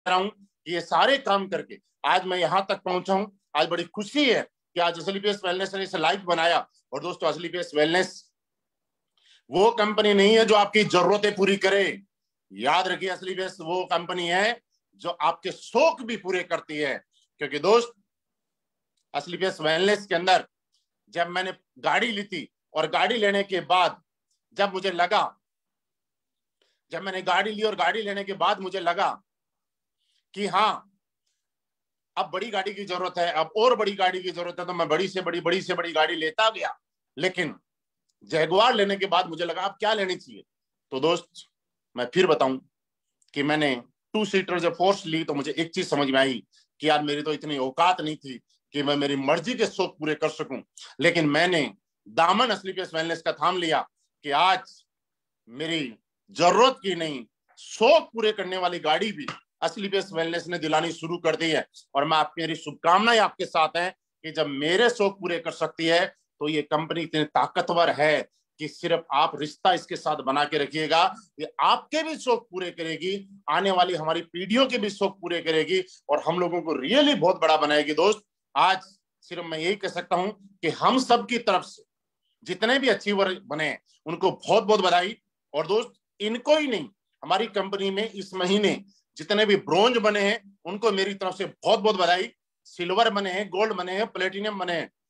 रहा हूं कि ये सारे काम करके आज मैं यहां तक पहुंचा हूं। आज बड़ी खुशी है कि आज असली बेस्ट वेलनेस ने इसे लाइव बनाया। और दोस्तों, असली बेस्ट वेलनेस वो कंपनी नहीं है जो आपकी जरूरतें पूरी करे। याद रखिए, असली बेस्ट वो कंपनी है जो आपके शौक भी पूरे करती है। क्योंकि दोस्त, असली बेस्ट वेलनेस के अंदर जब मैंने गाड़ी ली थी और गाड़ी लेने के बाद जब मुझे लगा, जब मैंने गाड़ी ली और गाड़ी लेने के बाद मुझे लगा कि हाँ, अब बड़ी गाड़ी की जरूरत है, अब और बड़ी गाड़ी की जरूरत है, तो मैं बड़ी से बड़ी, बड़ी से बड़ी गाड़ी लेता गया। लेकिन जैगुआर लेने के बाद मुझे लगा अब क्या लेनी चाहिए। तो दोस्त, मैं फिर बताऊं कि मैंने 2 सीटर जब फोर्स ली तो मुझे एक चीज समझ में आई कि यार मेरी तो इतनी औकात नहीं थी कि मैं मेरी मर्जी के शौक पूरे कर सकूं। लेकिन मैंने दामन असली बेस्ट वेलनेस का थाम लिया कि आज मेरी जरूरत की नहीं, शौक पूरे करने वाली गाड़ी भी असली बेस्ट वेलनेस ने दिलानी शुरू कर दी है। और मैं आपकी, मेरी शुभकामनाएं आपके साथ है कि जब मेरे शौक पूरे कर सकती है तो ये कंपनी इतनी ताकतवर है कि सिर्फ आप रिश्ता इसके साथ बना के रखिएगा, ये आपके भी शौक पूरे करेगी, आने वाली हमारी पीढ़ियों के भी शौक पूरे करेगी और हम लोगों को रियली बहुत बड़ा बनाएगी। दोस्त, आज सिर्फ मैं यही कह सकता हूं कि हम सब की तरफ से जितने भी अचीवर बने उनको बहुत बहुत बधाई। और दोस्त, इनको ही नहीं, हमारी कंपनी में इस महीने जितने भी ब्रोंज बने हैं उनको मेरी तरफ से बहुत बहुत बधाई। सिल्वर बने हैं, गोल्ड बने हैं, प्लेटिनियम बने हैं,